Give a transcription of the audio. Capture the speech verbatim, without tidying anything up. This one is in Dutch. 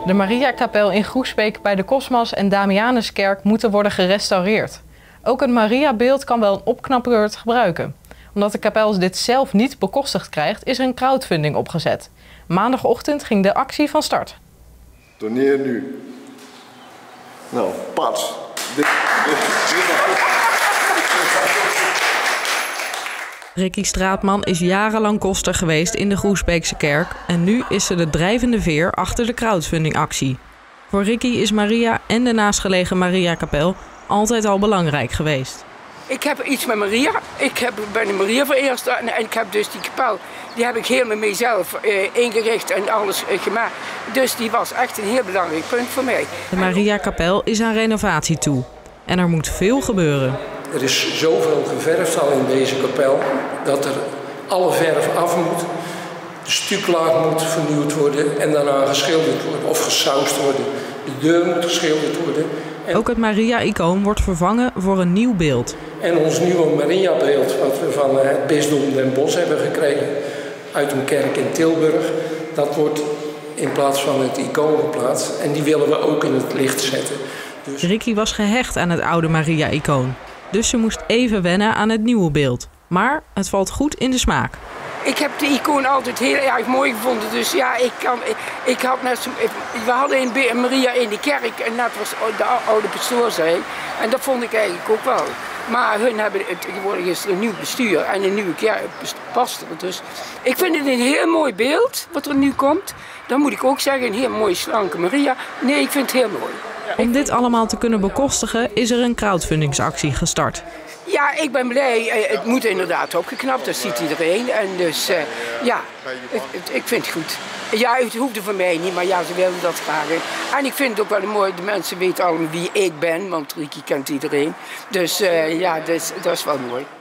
De Mariakapel in Groesbeek bij de Cosmas en Damianuskerk moeten worden gerestaureerd. Ook het Mariabeeld kan wel een opknapbeurt gebruiken. Omdat de kapel dit zelf niet bekostigd krijgt, is er een crowdfunding opgezet. Maandagochtend ging de actie van start. Doneer nu. Nou, pas. Dit, dit, dit. Ricky Straatman is jarenlang koster geweest in de Groesbeekse kerk en nu is ze de drijvende veer achter de crowdfundingactie. Voor Ricky is Maria en de naastgelegen Mariakapel altijd al belangrijk geweest. Ik heb iets met Maria. Ik heb, ben een Maria vereerd en, en ik heb dus die kapel, die heb ik helemaal mezelf uh, ingericht en alles uh, gemaakt. Dus die was echt een heel belangrijk punt voor mij. De Mariakapel is aan renovatie toe en er moet veel gebeuren. Er is zoveel geverfd al in deze kapel dat er alle verf af moet. De stuklaag moet vernieuwd worden en daarna geschilderd worden of gesausd worden. De deur moet geschilderd worden. En ook het Maria-icoon wordt vervangen voor een nieuw beeld. En ons nieuwe Maria-beeld wat we van het bisdom Den Bosch hebben gekregen uit een kerk in Tilburg, dat wordt in plaats van het icoon geplaatst en die willen we ook in het licht zetten. Dus... Ricky was gehecht aan het oude Maria-icoon. Dus ze moest even wennen aan het nieuwe beeld. Maar het valt goed in de smaak. Ik heb de icoon altijd heel erg mooi gevonden. Dus ja, ik, kan, ik, ik had net zo, we hadden een Maria in de kerk en dat was de oude pastoor zei. En dat vond ik eigenlijk ook wel. Maar hun hebben tegenwoordig is er een nieuw bestuur en een nieuwe kerk past er. Dus ik vind het een heel mooi beeld wat er nu komt. Dan moet ik ook zeggen, een heel mooie slanke Maria. Nee, ik vind het heel mooi. Om dit allemaal te kunnen bekostigen is er een crowdfundingsactie gestart. Ja, ik ben blij. Het moet inderdaad opgeknapt, dat ziet iedereen. En dus uh, ja, het, het, ik vind het goed. Ja, het hoefde voor mij niet, maar ja, ze wilden dat graag. En ik vind het ook wel mooi, de mensen weten allemaal wie ik ben, want Ricky kent iedereen. Dus uh, ja, dat is, dat is wel mooi.